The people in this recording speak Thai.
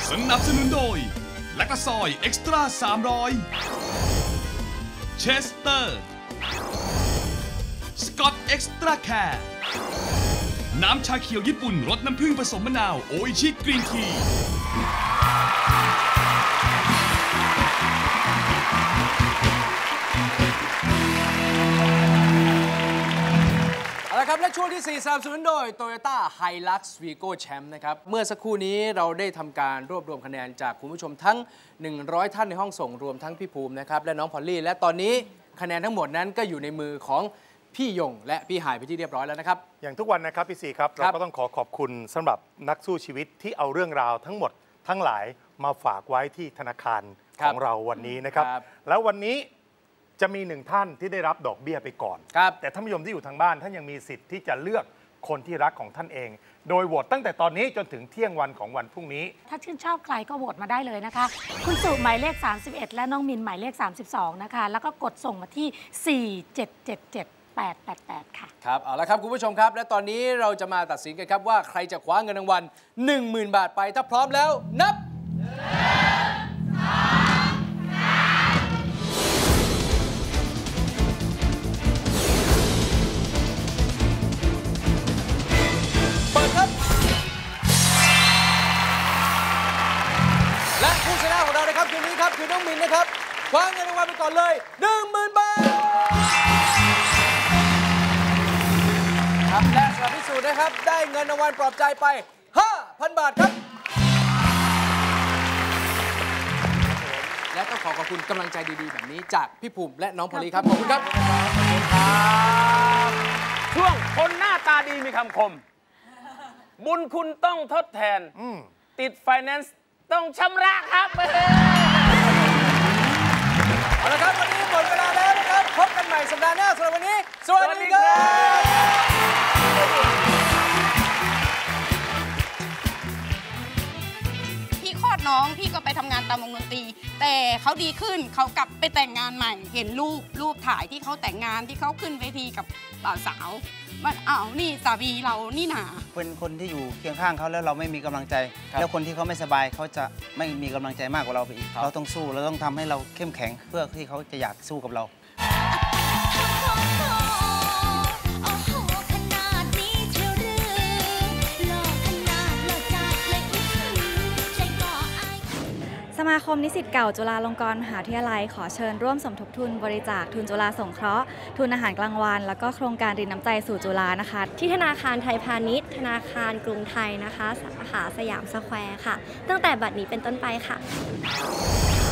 สนับสนุนโดยแลคตาซอยเอ็กซ์ตร้า300เชสเตอร์สกอตเอ็กซ์ตร้าแคร์น้ำชาเขียวญี่ปุ่นรสน้ำผึ้งผสมมะนาวโออิชิกรีนทีครับและช่วงที่ 4 สนับสนุนโดย Toyota Hilux Vigo Champ นะครับเมื่อสักครู่นี้เราได้ทำการรวบรวมคะแนนจากคุณผู้ชมทั้ง100ท่านในห้องส่งรวมทั้งพี่ภูมินะครับและน้องพอลลี่และตอนนี้คะแนนทั้งหมดนั้นก็อยู่ในมือของพี่ยงและพี่หายไปที่เรียบร้อยแล้วนะครับอย่างทุกวันนะครับพี่ซีครับเราก็ต้องขอบคุณสำหรับนักสู้ชีวิตที่เอาเรื่องราวทั้งหมดทั้งหลายมาฝากไว้ที่ธนาคารของเราวันนี้นะครับแล้ววันนี้จะมี1ท่านที่ได้รับดอกเบี้ยไปก่อนแต่ท่านผู้ชมที่อยู่ทางบ้านท่านยังมีสิทธิ์ที่จะเลือกคนที่รักของท่านเองโดยโหวตตั้งแต่ตอนนี้จนถึงเที่ยงวันของวันพรุ่งนี้ถ้าชื่นชอบใครก็โหวตมาได้เลยนะคะคุณสุหมายเลข31และน้องมินหมายเลข32นะคะแล้วก็กดส่งมาที่4777888ค่ะครับเอาละครับคุณผู้ชมครับและตอนนี้เราจะมาตัดสินกันครับว่าใครจะคว้าเงินรางวัล 10,000 บาทไปถ้าพร้อมแล้วนับและผู้ชนะของเรานะครับคืนนี้ครับคือน้องมินนะครับคว้าเงินรางวัลไปก่อนเลย 10,000 บาทครับและสำหรับพิสูจน์นะครับได้เงินรางวัลปลอบใจไป 5,000 บาทครับและต้องขอบคุณกำลังใจดีๆแบบนี้จากพี่ภูมิและน้องพอลลี่ครับขอบคุณครับช่วงคนหน้าตาดีมีคำคมบุญคุณต้องทดแทนติดไฟแนนซ์ต้องชำระครับเอาละครับวันนี้หมดเวลาแล้วนะครับพบกันใหม่สัปดาห์หน้าสำหรับวันนี้สวัสดีครับพี่คลอดน้องพี่ก็ไปทำงานตามวงดนตรีแต่เขาดีขึ้นเขากลับไปแต่งงานใหม่เห็นรูปถ่ายที่เขาแต่งงานที่เขาขึ้นเวทีกับบ่าวสาวมันอ้าวนี่สามีเรานี่หนาเป็นคนที่อยู่เคียงข้างเขาแล้วเราไม่มีกำลังใจแล้วคนที่เขาไม่สบายเขาจะไม่มีกำลังใจมากกว่าเราไปอีกเราต้องสู้เราต้องทำให้เราเข้มแข็งเพื่อที่เขาจะอยากสู้กับเราสมาคมนิสิตเก่าจุฬาลงกรณ์มหาวิทยาลัยขอเชิญร่วมสมทบทุนบริจาคทุนจุฬาสงเคราะห์ทุนอาหารกลางวันแล้วก็โครงการรินน้ำใจสู่จุฬานะคะที่ธนาคารไทยพาณิชย์ธนาคารกรุงไทยนะคะสาขาสยามสแควร์ค่ะตั้งแต่บัดนี้เป็นต้นไปค่ะ